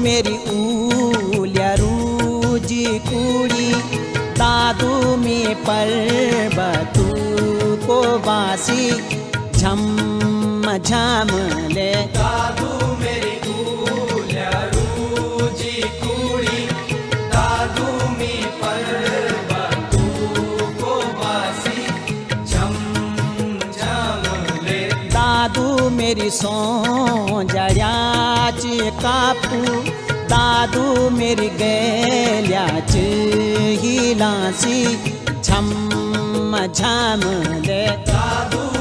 मेरी ऊल्या रूजी कुड़ी दादू में पर्वतू को बासी झम झम ले दादू मेरी ऊल्या रूजी कुड़ी दादू में पर्वतू को बासी झम झम ले दादू मेरी सो जड़्याच कापू दादू मेरी गैल्याच हिलासी झम झम ले दादू